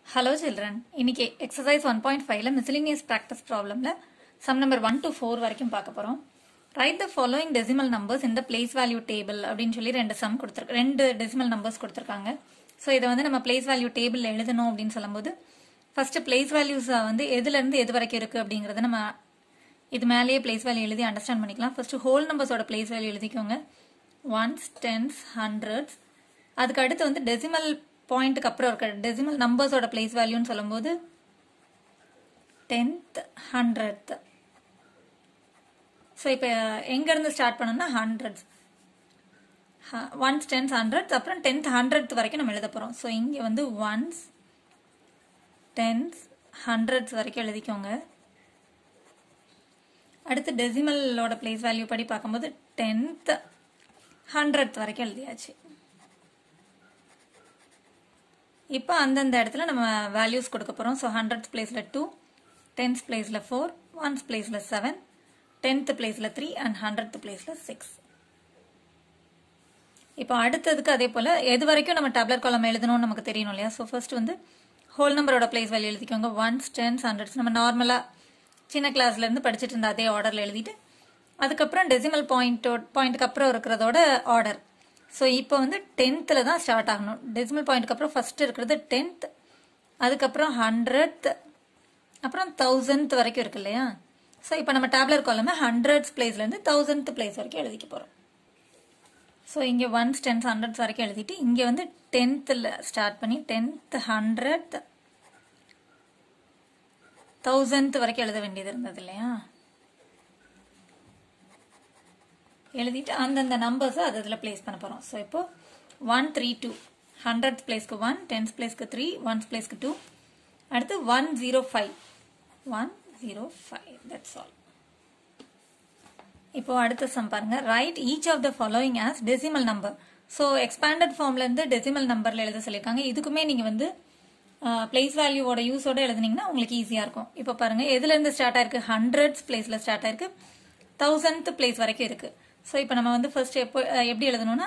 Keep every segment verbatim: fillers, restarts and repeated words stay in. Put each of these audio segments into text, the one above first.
Hello children. இன்னைக்கு exercise one point five ல miscellaneous practice problemல sum number one to four வரைக்கும் பார்க்க போறோம். Write the following decimal numbers in the place value table அப்படினு சொல்லி ரெண்டு sum கொடுத்திருக்காங்க. ரெண்டு decimal numbers கொடுத்திருக்காங்க. சோ இத வந்து நம்ம place value tableல எழுதணும் அப்படினு சொல்லும்போது first place values வந்து எதில இருந்து எது வரைக்கும் இருக்கு அப்படிங்கறத நம்ம இது மேலேயே place value எழுதி அண்டர்ஸ்டாண்ட் பண்ணிக்கலாம். first whole numbers ஓட place value எழுதிக்கோங்க. ones, tens, hundreds. அதுக்கு அடுத்து வந்து decimal point க்கு அப்புறம் இருக்க decimal numbers ஓட place value னு சொல்லும்போது tenth, hundredth. சோ இப்போ எங்க இருந்து ஸ்டார்ட் பண்ணனும்னா hundreds. ones, tens, hundreds அப்புறம் tenth, hundredth வரைக்கும் நம்ம எழுத போறோம். சோ இங்க வந்து ones, tens, hundreds வரைக்கும் எழுதிக்கோங்க. அடுத்து decimal ஓட place value படி பாக்கும்போது tenth, hundredth வரைக்கும் எழுதியாச்சு. இப்போ அந்தந்த இடத்துல நம்ம values கொடுக்க போறோம். சோ hundredth placeல two, tenth placeல four, ones placeல seven, tenth placeல three and hundredth placeல six. இப்போ அடுத்ததுக்கு அதே போல எது வரைக்கும் நம்ம டேபுலர் காலம் எழுதணும்னு நமக்கு தெரியணும் இல்லையா? சோ ஃபர்ஸ்ட் வந்து ஹோல் நம்பரோட place value எழுதிக்கோங்க. ones, tens, hundreds நம்ம நார்மலா சின்ன கிளாஸ்ல இருந்து படிச்சிட்டு இருந்த அதே ஆர்டர்ல எழுதிட்டு அதுக்கு அப்புறம் டெசிமல் பாயிண்ட் பாயிண்ட்க்கு அப்புறம் இருக்குறதோட ஆர்டர். சோ இப்போ வந்து tenth ல தான் ஸ்டார்ட் ஆகணும். டெசிமல் பாயிண்ட்க்கு அப்புறம் ஃபர்ஸ்ட் இருக்குது tenth, அதுக்கு அப்புறம் hundredth, அப்புறம் thousandth வரைக்கும் இருக்கு இல்லையா? சோ இப்போ நம்ம டேபுலர் காலம்ல hundreds பிளேஸ்ல இருந்து thousandth பிளேஸ் வரைக்கும் எழுதிக்க போறோம். சோ இங்க ones, tens, hundreds வரைக்கும் எழுதிட்டு இங்க வந்து tenth ல ஸ்டார்ட் பண்ணி tenth, hundredth, thousandth வரைக்கும் எழுத வேண்டியது இருந்தது இல்லையா? எழுதிட்டு அந்தந்த நம்பர்ஸ் அதுல பிளேஸ் பண்ண போறோம். சோ இப்போ one, three, two hundredth பிளேஸ்க்கு one, tenth பிளேஸ்க்கு three, ones பிளேஸ்க்கு two, அடுத்து one zero five, one zero five. That's all. இப்போ அடுத்த சம் பாருங்க. Write each of the following as decimal number. So expanded formல இருந்து decimal numberல எழுத சொல்லிருக்காங்க. இதுக்குமே நீங்க வந்து place value ஓட யூஸோட எழுதுனீங்கன்னா உங்களுக்கு ஈஸியா இருக்கும். இப்போ பாருங்க எதுல இருந்து ஸ்டார்ட் ஆயிருக்கு? hundreds பிளேஸ்ல ஸ்டார்ட் ஆயிருக்கு. thousandth பிளேஸ் வரைக்கும் இருக்கு. சோ இப்போ நம்ம வந்து ஃபர்ஸ்ட் எப்போ எப்படி எழுதணும்னா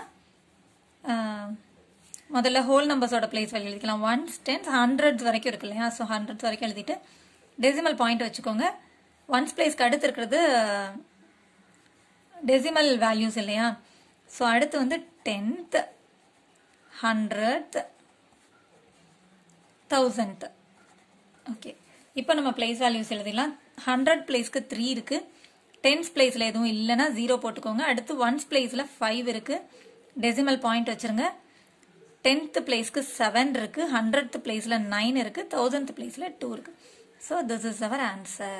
முதல்ல ஹோல் நம்பர்ஸோட பிளேஸ் வேல்யூ எழுதிக்கலாம். ones, tens, hundreds வரைக்கும் இருக்கு இல்லையா? சோ hundreds வரைக்கும் எழுதிட்டு டெசிமல் பாயிண்ட் வச்சுக்கோங்க. ones பிளேஸ்க்கு அடுத்து இருக்கிறது டெசிமல் வேல்யூஸ் இல்லையா? சோ அடுத்து வந்து tenth, hundredth, thousandth. ஓகே, இப்போ நம்ம பிளேஸ் வேல்யூஸ் எழுதிடலாம். hundred பிளேஸ்க்கு three இருக்கு. tens பிளேஸ்ல எதுவும் இல்லைன்னா ஜீரோ போட்டுக்கோங்க. அடுத்து ones பிளேஸ்ல five இருக்கு. டெசிமல் பாயிண்ட் வச்சிருங்க. tenth பிளேஸ்க்கு seven இருக்கு. hundredth பிளேஸ்ல nine இருக்கு. thousandth பிளேஸ்ல two இருக்கு. So this is our answer.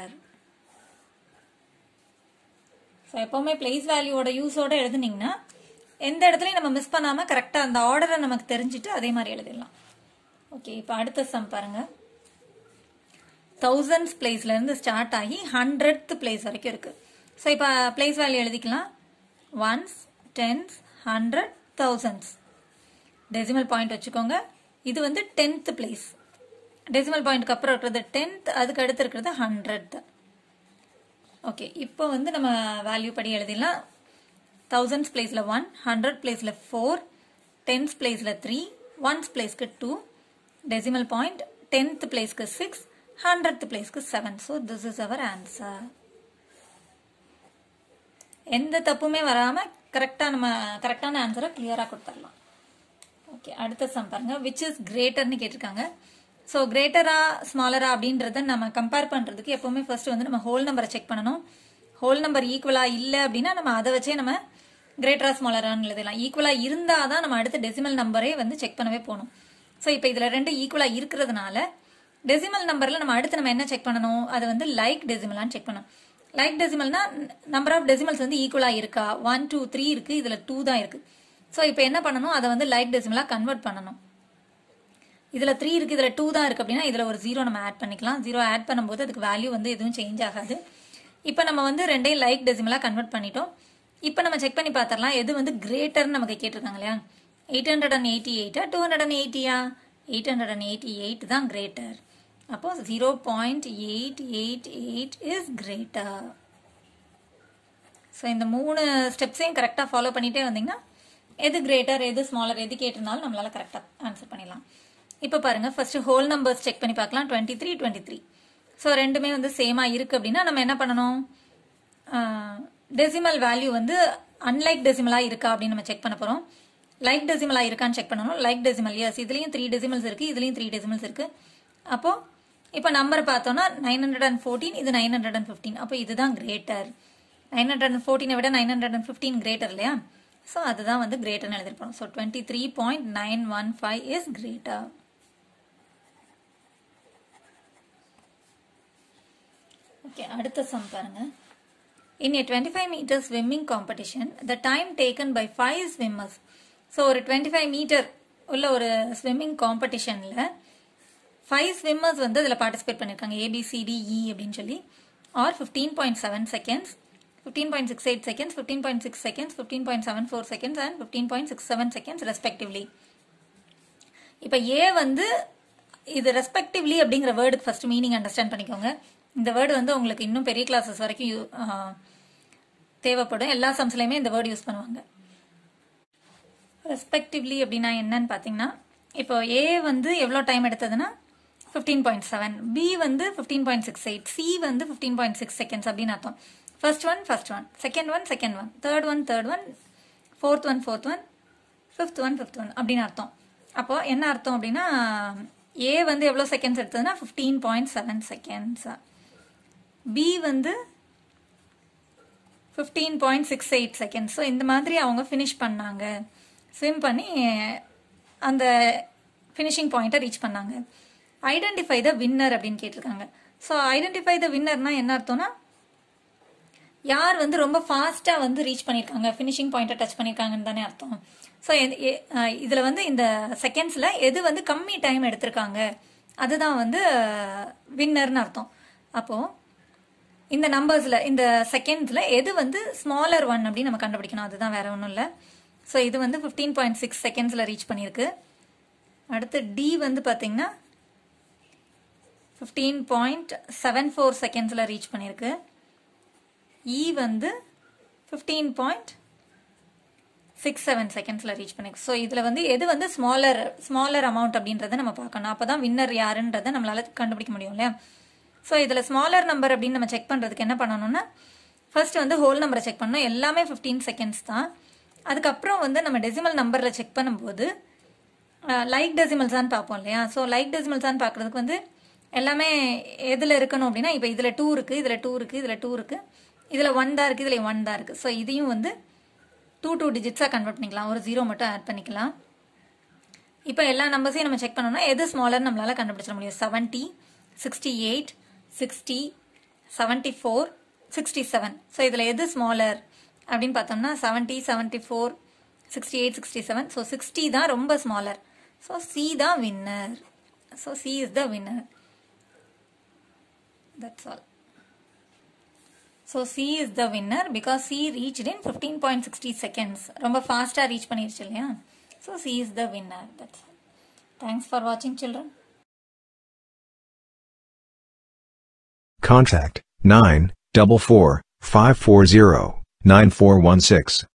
So எப்பவுமே பிளேஸ் வேல்யூவோட யூஸோட எழுதுனீங்கன்னா எந்த இடத்துலயும் நம்ம மிஸ் பண்ணாம கரெக்டா அந்த ஆர்டரை நமக்கு தெரிஞ்சுட்டு அதே மாதிரி எழுதிடலாம். ஓகே, இப்போ அடுத்த சம் பாருங்க. thousands பிளேஸ்ல இருந்து ஸ்டார்ட் ஆகி hundredth பிளேஸ் வரைக்கும் இருக்கு. சோ இப்போ பிளேஸ் வேல்யூ எழுதிக்கலாம். ones, tens, hundred, thousands. Decimal point வச்சுக்கோங்க. இது வந்து tenth பிளேஸ். டெசிமல் பாயிண்ட்க்கு அப்புறம் இருக்கிறது tenth, அதுக்கு அடுத்து இருக்கிறது hundredth. ஓகே, இப்போ வந்து நம்ம வேல்யூ படி எழுதிடலாம். thousands பிளேஸ்ல one, hundred பிளேஸ்ல four, tens பிளேஸ்ல three, ones பிளேஸ்க்கு two, டெசிமல் பாயிண்ட் tenth பிளேஸ்க்கு six, hundredth பிளேஸ்க்கு seven. So this is our answer. எந்த தப்புமே வராம கரெக்டா நம்ம கரெக்டான ஆன்சரை கிளியரா கொடுத்துடலாம். ஓகே, அடுத்த சம் பாருங்க. which is greater னு கேட்டிருக்காங்க. சோ கிரேட்டரா ஸ்மாலரா அப்படின்றத நம்ம கம்பேர் பண்றதுக்கு எப்பவுமே ஃபர்ஸ்ட் வந்து நம்ம ஹோல் நம்பரை செக் பண்ணணும். ஹோல் நம்பர் ஈக்குவலா இல்ல அப்படின்னா நம்ம அதை வச்சே நம்ம கிரேட்டரா ஸ்மாலரான்னு எழுதலாம். ஈக்குவலா இருந்தாதான் நம்ம அடுத்த டெசிமல் நம்பரே வந்து செக் பண்ணவே போகணும். சோ இப்போ இதுல ரெண்டு ஈக்குவலா இருக்கிறதுனால டெசிமல் நம்பர்ல நம்ம அடுத்து நம்ம என்ன செக் பண்ணணும்? அது வந்து லைக் டெசிமலான்னு செக் பண்ணணும். லைக் டெசிமல்னா நம்பர் ஆஃப் டெசிமல்ஸ் வந்து ஈக்குவலா இருக்கா? ஒன் டூ த்ரீ இருக்கு, இதுல டூ தான் இருக்கு. சோ இப்போ என்ன பண்ணணும்? அதை வந்து லைக் டெசிமலா கன்வெர்ட் பண்ணணும். இதுல த்ரீ இருக்கு, இதுல டூ தான் இருக்கு அப்படின்னா இதுல ஒரு ஜீரோ நம்ம ஆட் பண்ணிக்கலாம். ஜீரோ ஆட் பண்ணும்போது அதுக்கு வேல்யூ வந்து எதுவும் சேஞ்ச் ஆகாது. இப்போ நம்ம வந்து ரெண்டையும் லைக் டெசிமலா கன்வெர்ட் பண்ணிட்டோம். இப்போ நம்ம செக் பண்ணி பார்த்துடலாம் எது வந்து கிரேட்டர்னு நமக்கு கேட்டிருக்காங்க இல்லையா? எயிட் ஹண்ட்ரட் அண்ட் எயிட்டி எயிட்டா டூ ஹண்ட்ரட் அண்ட் எயிட்டியா? Eight hundred and eighty eight தான் கிரேட்டர். அப்போ zero point eight eight eight is greater. So இந்த மூணு ஸ்டெப்ஸையும் கரெக்டாக ஃபாலோ பண்ணிட்டே வந்தீங்கன்னா எது கிரேட்டர் எது ஸ்மாலர் எது கேட்டிருந்தாலும் நம்மளால கரெக்டாக ஆன்சர் பண்ணிடலாம். இப்போ பாருங்க ஃபர்ஸ்ட் ஹோல் நம்பர்ஸ் செக் பண்ணி பார்க்கலாம். Twenty three twenty three so ரெண்டுமே வந்து சேமா இருக்கு அப்படின்னா நம்ம என்ன பண்ணணும், டெசிமல் வேல்யூ வந்து அன்லைக் டெசிமலா இருக்கா அப்படின்னு நம்ம செக் பண்ண போறோம். லைக் டெசிமலா இருக்கான்னு செக் பண்ணணும். லைக் டெசிமல் எஸ், இதுலயும் த்ரீ டெசிமல்ஸ் இருக்கு, இதுலயும் த்ரீ டெசிமல்ஸ் இருக்கு. அப்போ இப்போ நம்பர் பார்த்தோம்னா நைன் ஹண்ட்ரட் அண்ட் ஃபோர்டீன் இது நைன் ஹண்ட்ரட் அண்ட் ஃபிஃப்டீன் அப்போ இதுதான் கிரேட்டர். நைன் ஹண்ட்ரட் அண்ட் ஃபோர்டீனை விட nine hundred and fifteen greater இல்லையா? ஸோ அதுதான் வந்து கிரேட்டர்னு எழுதிருப்போம். So twenty three point nine one five is greater. Okay, அடுத்த சம் பாருங்க. In a twenty-five meter swimming competition, the time taken by five swimmers. So ஒரு twenty-five meter உள்ள ஒரு swimming competitionல five swimmers வந்து அதுல participate பண்ணிருக்காங்க. A, B, C, D, E அப்படின்னு சொல்லி. Or fifteen point seven seconds, fifteen point six eight seconds, fifteen point six seconds, fifteen point seven four seconds and fifteen point six seven seconds respectively. இப்ப A வந்து இது respectively அப்படிங்கிற வேர்டுக்கு first meaning understand பண்ணிக்கோங்க. இந்த word வந்து உங்களுக்கு இன்னும் பெரிய கிளாஸஸ் வரைக்கும் தேவைப்படும். எல்லா சம்ஸ்லையுமே இந்த வேர்டு யூஸ் பண்ணுவாங்க. ரெஸ்பெக்டிவ்லி அப்படின்னா என்னன்னு பார்த்தீங்கன்னா, இப்போ ஏ வந்து எவ்வளோ டைம் எடுத்ததுன்னா ஃபிஃப்டீன் பாயிண்ட் செவன், பி வந்து fifteen point six eight, C வந்து ஃபிஃப்டீன் பாயிண்ட் சிக்ஸ் செகண்ட்ஸ் அப்படின்னு அர்த்தம். First one first one, second one second one, third one third one, fourth one fourth one, fifth one fifth one அப்படின்னு அர்த்தம். அப்போ என்ன அர்த்தம் அப்படின்னா, ஏ வந்து எவ்வளோ செகண்ட்ஸ் எடுத்ததுன்னா fifteen point seven seconds, B வந்து fifteen point six eight seconds. So இந்த மாதிரி அவங்க ஃபினிஷ் பண்ணாங்க, ஸ்விம் பண்ணி அந்த ஃபினிஷிங் பாயிண்ட்டை ரீச் பண்ணாங்க. ஐடென்டிஃபை த வின்னர் அப்படின்னு கேட்டிருக்காங்க. ஸோ ஐடென்டிஃபை த வின்னர்னா என்ன அர்த்தம்னா, யார் வந்து ரொம்ப ஃபாஸ்ட்டாக வந்து ரீச் பண்ணியிருக்காங்க, ஃபினிஷிங் பாயிண்ட்டை டச் பண்ணியிருக்காங்கன்னு தானே அர்த்தம். ஸோ இதில் வந்து இந்த செகண்ட்ஸில் எது வந்து கம்மி டைம் எடுத்திருக்காங்க அதுதான் வந்து வின்னர்னு அர்த்தம். அப்போது இந்த நம்பர்ஸில் இந்த செகண்ட்ஸில் எது வந்து ஸ்மாலர் ஒன் அப்படின்னு நம்ம கண்டுபிடிக்கணும், அதுதான் வேற ஒன்றும் இல்லை. ஸோ இது வந்து ஃபிஃப்டீன் பாயிண்ட் சிக்ஸ் செகண்ட்ஸில் ரீச் பண்ணியிருக்கு. அடுத்து டி வந்து பார்த்தீங்கன்னா ஃபிஃப்டீன் பாயிண்ட் செவன் ஃபோர் செகண்ட்ஸில் ரீச் பண்ணியிருக்கு. இ வந்து ஃபிஃப்டீன் பாயிண்ட் சிக்ஸ் செவன் செகண்ட்ஸில் ரீச் பண்ணியிருக்கு. ஸோ இதில் வந்து எது வந்து ஸ்மாலர் ஸ்மாலர் அமௌண்ட் அப்படின்றத நம்ம பார்க்கணும். அப்போ தான் வின்னர் யாருன்றதை நம்மளால கண்டுபிடிக்க முடியும் இல்லையா? ஸோ இதில் ஸ்மாலர் நம்பர் அப்படின்னு நம்ம செக் பண்ணுறதுக்கு என்ன பண்ணணும்னா, ஃபர்ஸ்ட் வந்து ஹோல் நம்பரை செக் பண்ணணும். எல்லாமே ஃபிஃப்டீன் செகண்ட்ஸ் தான். அதுக்கப்புறம் வந்து நம்ம டெசிமல் நம்பரில் செக் பண்ணும்போது லைக் டெசிமல்ஸான்னு பார்ப்போம் இல்லையா? ஸோ லைக் டெசிமல்ஸான்னு பார்க்குறதுக்கு வந்து எல்லாமே எதில் இருக்கணும் அப்படின்னா, இப்போ இதில் டூ இருக்குது, இதில் டூ இருக்குது, இதில் டூ இருக்குது, இதில் ஒன் தான் இருக்குது, இதில் ஒன் தான் இருக்குது. ஸோ இதையும் வந்து டூ டூ டிஜிட்ஸாக கன்வெர்ட் பண்ணிக்கலாம், ஒரு ஜீரோ மட்டும் ஆட் பண்ணிக்கலாம். இப்போ எல்லா நம்பர்ஸையும் நம்ம செக் பண்ணோம்னா எது ஸ்மாலர் நம்மளால கண்டுபிடிச்சிட முடியும். Seventy, sixty eight, sixty, seventy four, sixty seven. So இதில் எது ஸ்மாலர் அப்படின்னு பார்த்தோம்னா seventy, seventy four, sixty eight, sixty seven. So sixty தான் ரொம்ப ஸ்மாலர். ஸோ சி தான் winner. So C is the winner. That's all. So C is the winner because C reached in fifteen point sixty seconds. ரொம்ப ஃபாஸ்ட்டாக reach பண்ணிருச்சு இல்லையா? So C is the winner. That's all. Thanks for வாட்சிங் children. Contact nine four four five four zero nine four one six.